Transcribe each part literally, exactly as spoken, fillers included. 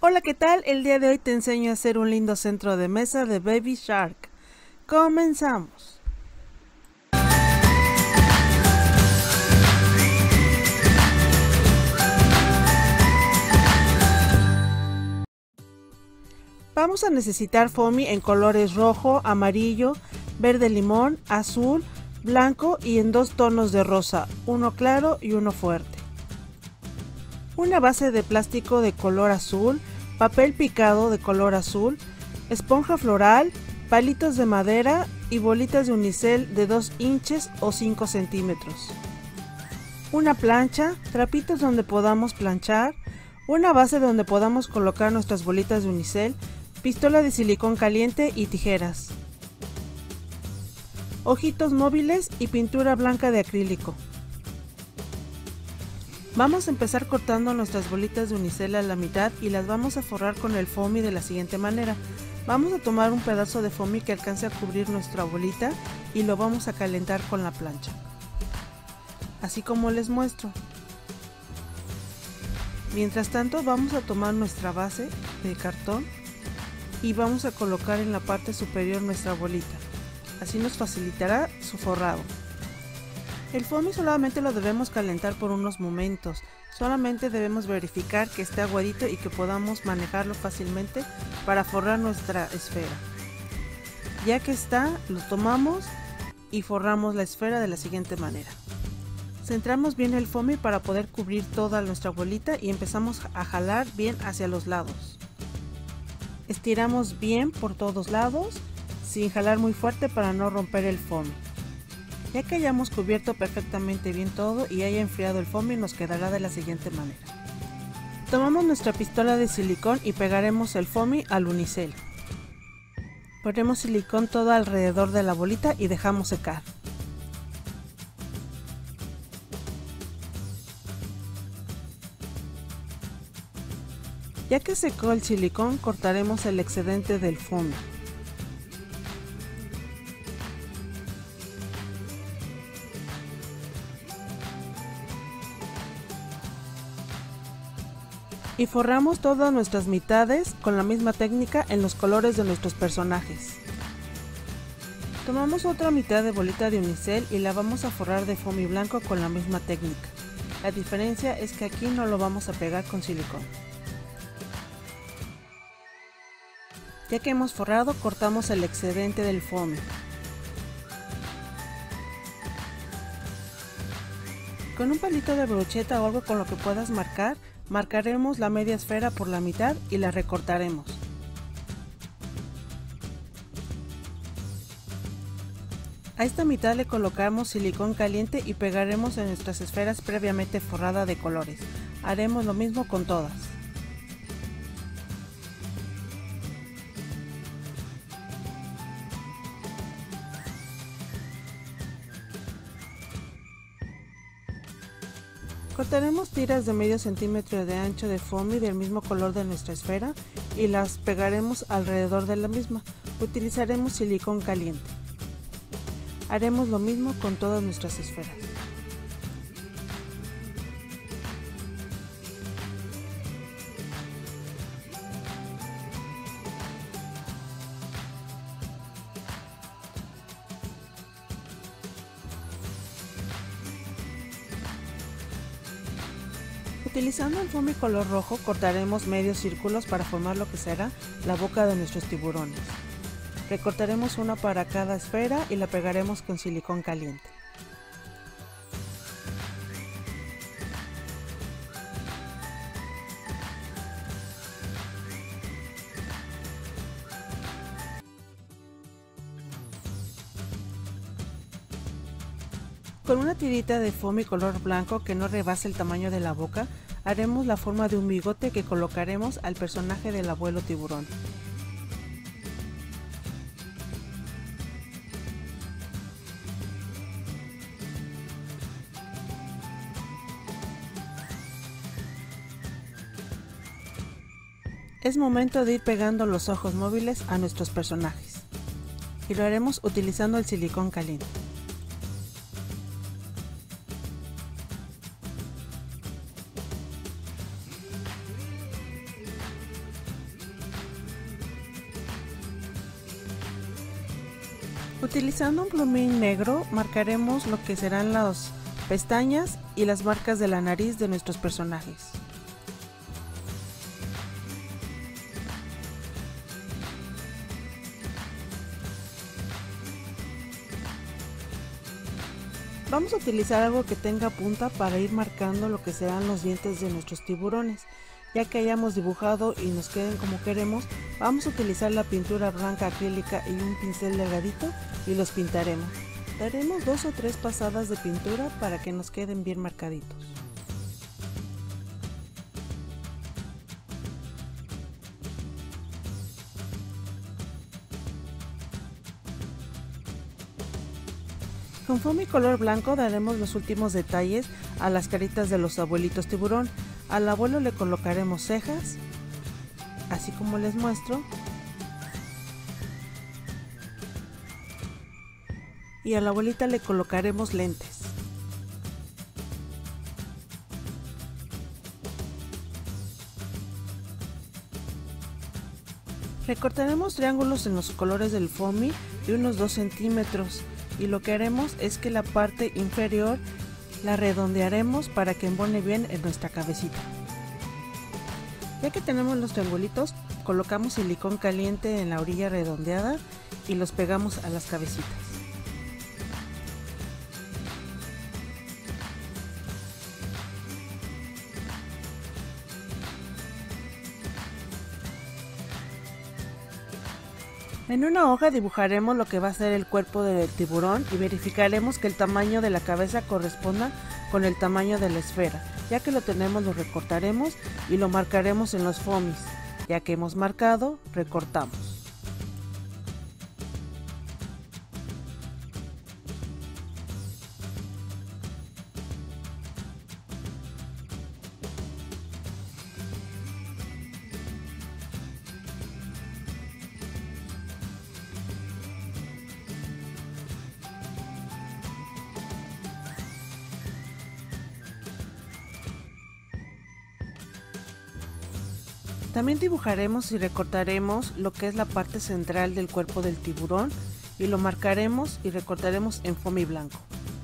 Hola, ¿qué tal? El día de hoy te enseño a hacer un lindo centro de mesa de Baby Shark. Comenzamos. Vamos a necesitar foamy en colores rojo, amarillo, verde limón, azul, blanco y en dos tonos de rosa, uno claro y uno fuerte. Una base de plástico de color azul, papel picado de color azul, esponja floral, palitos de madera y bolitas de unicel de dos inches o cinco centímetros. Una plancha, trapitos donde podamos planchar, una base donde podamos colocar nuestras bolitas de unicel, pistola de silicón caliente y tijeras. Ojitos móviles y pintura blanca de acrílico. Vamos a empezar cortando nuestras bolitas de unicel a la mitad y las vamos a forrar con el foamy de la siguiente manera. Vamos a tomar un pedazo de foamy que alcance a cubrir nuestra bolita y lo vamos a calentar con la plancha. Así como les muestro. Mientras tanto vamos a tomar nuestra base de cartón y vamos a colocar en la parte superior nuestra bolita. Así nos facilitará su forrado. El foamy solamente lo debemos calentar por unos momentos, solamente debemos verificar que esté aguadito y que podamos manejarlo fácilmente para forrar nuestra esfera. Ya que está, lo tomamos y forramos la esfera de la siguiente manera. Centramos bien el foamy para poder cubrir toda nuestra bolita y empezamos a jalar bien hacia los lados. Estiramos bien por todos lados, sin jalar muy fuerte para no romper el foamy. Ya que hayamos cubierto perfectamente bien todo y haya enfriado el foamy, nos quedará de la siguiente manera. Tomamos nuestra pistola de silicón y pegaremos el foamy al unicel. Ponemos silicón todo alrededor de la bolita y dejamos secar. Ya que secó el silicón, cortaremos el excedente del foamy. Y forramos todas nuestras mitades con la misma técnica en los colores de nuestros personajes. Tomamos otra mitad de bolita de unicel y la vamos a forrar de foamy blanco con la misma técnica. La diferencia es que aquí no lo vamos a pegar con silicón. Ya que hemos forrado, cortamos el excedente del foamy. Con un palito de brocheta o algo con lo que puedas marcar, marcaremos la media esfera por la mitad y la recortaremos. A esta mitad le colocamos silicón caliente y pegaremos en nuestras esferas previamente forradas de colores. Haremos lo mismo con todas. Cortaremos tiras de medio centímetro de ancho de foamy del mismo color de nuestra esfera y las pegaremos alrededor de la misma. Utilizaremos silicón caliente. Haremos lo mismo con todas nuestras esferas. Utilizando el foamy color rojo, cortaremos medios círculos para formar lo que será la boca de nuestros tiburones. Recortaremos una para cada esfera y la pegaremos con silicón caliente. Con una tirita de foamy color blanco que no rebase el tamaño de la boca, haremos la forma de un bigote que colocaremos al personaje del abuelo tiburón. Es momento de ir pegando los ojos móviles a nuestros personajes y lo haremos utilizando el silicón caliente. Utilizando un plumín negro marcaremos lo que serán las pestañas y las marcas de la nariz de nuestros personajes. Vamos a utilizar algo que tenga punta para ir marcando lo que serán los dientes de nuestros tiburones. Ya que hayamos dibujado y nos queden como queremos, vamos a utilizar la pintura blanca acrílica y un pincel delgadito y los pintaremos. Daremos dos o tres pasadas de pintura para que nos queden bien marcaditos. Con foamy color blanco daremos los últimos detalles a las caritas de los abuelitos tiburón. Al abuelo le colocaremos cejas, así como les muestro, y a la abuelita le colocaremos lentes. Recortaremos triángulos en los colores del foamy de unos dos centímetros y lo que haremos es que la parte inferior la redondearemos para que embone bien en nuestra cabecita. Ya que tenemos los triangulitos, colocamos silicón caliente en la orilla redondeada y los pegamos a las cabecitas. En una hoja dibujaremos lo que va a ser el cuerpo del tiburón y verificaremos que el tamaño de la cabeza corresponda con el tamaño de la esfera. Ya que lo tenemos, lo recortaremos y lo marcaremos en los foamies. Ya que hemos marcado, recortamos. También dibujaremos y recortaremos lo que es la parte central del cuerpo del tiburón y lo marcaremos y recortaremos en foamy blanco.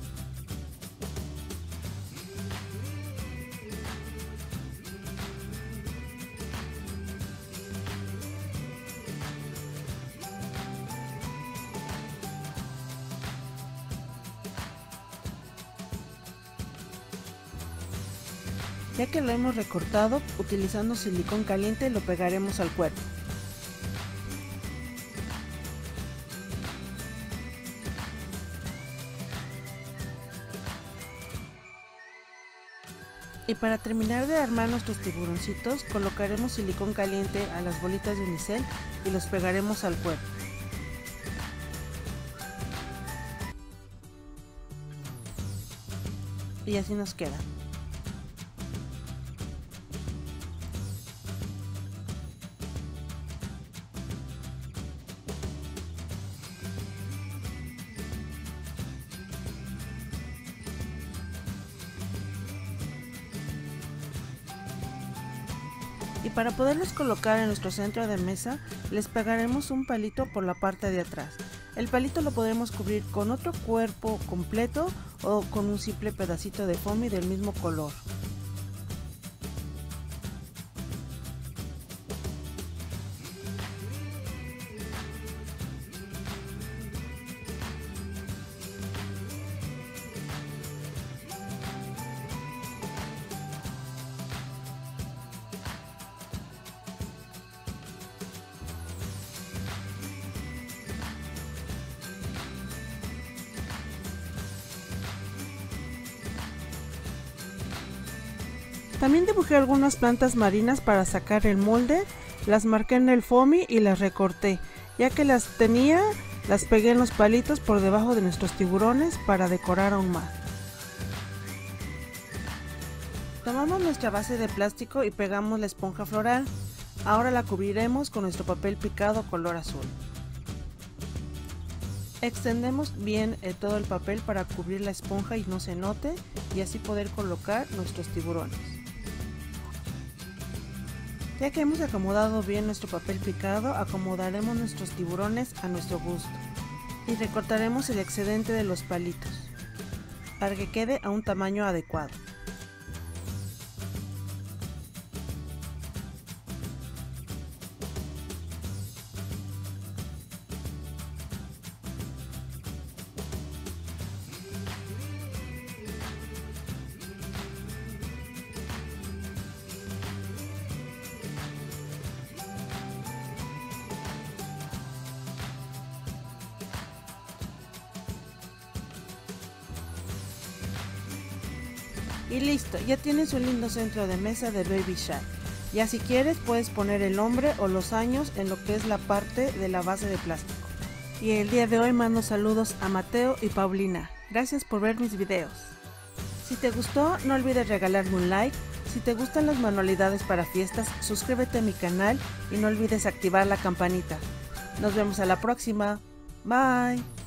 Ya que lo hemos recortado, utilizando silicón caliente lo pegaremos al cuerpo. Y para terminar de armar nuestros tiburoncitos, colocaremos silicón caliente a las bolitas de unicel y los pegaremos al cuerpo. Y así nos queda. Y para poderlos colocar en nuestro centro de mesa, les pegaremos un palito por la parte de atrás. El palito lo podremos cubrir con otro cuerpo completo o con un simple pedacito de foamy del mismo color. También dibujé algunas plantas marinas para sacar el molde, las marqué en el foamy y las recorté. Ya que las tenía, las pegué en los palitos por debajo de nuestros tiburones para decorar aún más. Tomamos nuestra base de plástico y pegamos la esponja floral. Ahora la cubriremos con nuestro papel picado color azul. Extendemos bien eh, todo el papel para cubrir la esponja y no se note y así poder colocar nuestros tiburones. Ya que hemos acomodado bien nuestro papel picado, acomodaremos nuestros tiburones a nuestro gusto. y recortaremos el excedente de los palitos para que quede a un tamaño adecuado. Y listo, ya tienes un lindo centro de mesa de Baby Shark. Ya si quieres puedes poner el nombre o los años en lo que es la parte de la base de plástico. Y el día de hoy mando saludos a Mateo y Paulina. Gracias por ver mis videos. Si te gustó, no olvides regalarme un like. Si te gustan las manualidades para fiestas, suscríbete a mi canal y no olvides activar la campanita. Nos vemos a la próxima. Bye.